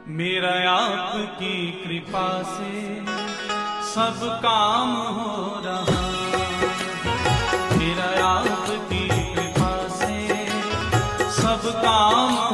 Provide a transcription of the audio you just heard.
मेरा आपकी कृपा से सब काम हो रहा, मेरा आपकी कृपा से सब काम